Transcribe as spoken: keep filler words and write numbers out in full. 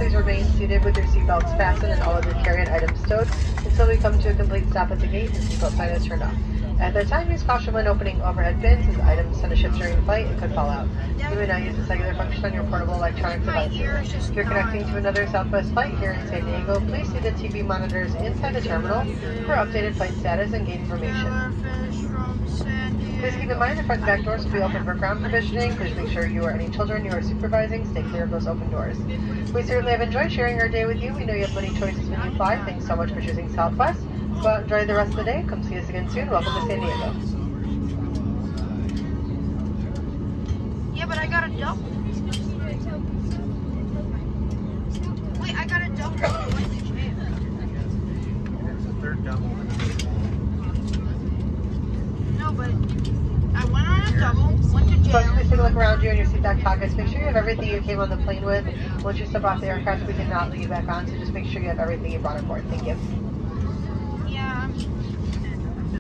please remain seated with your seatbelts fastened and all of your carry-on items stowed until we come to a complete stop at the gate and the seatbelt sign is turned off. At that time, use caution when opening overhead bins as items tend to shift during flight and could fall out. You may not use the cellular function on your portable electronic devices. If you're connecting to another Southwest flight here in San Diego, please see the T V monitors inside the terminal for updated flight status and gate information. Please keep in mind the front and back doors will be open for ground provisioning. Please make sure you or any children you are supervising stay clear of those open doors. We certainly have enjoyed sharing our day with you. We know you have many choices when you fly. Thanks so much for choosing Southwest. Go out and enjoy the rest of the day. Come see us again soon. Welcome to San Diego. Yeah, but I got a double. Wait, I got a double. It's the third double. No, but I went on a double, went to jail. Folks, please take a look around you in your seat back pockets. Make sure you have everything you came on the plane with. Once you step off the aircraft, we cannot let you back on, so just make sure you have everything you brought aboard. Thank you. Yeah, I'm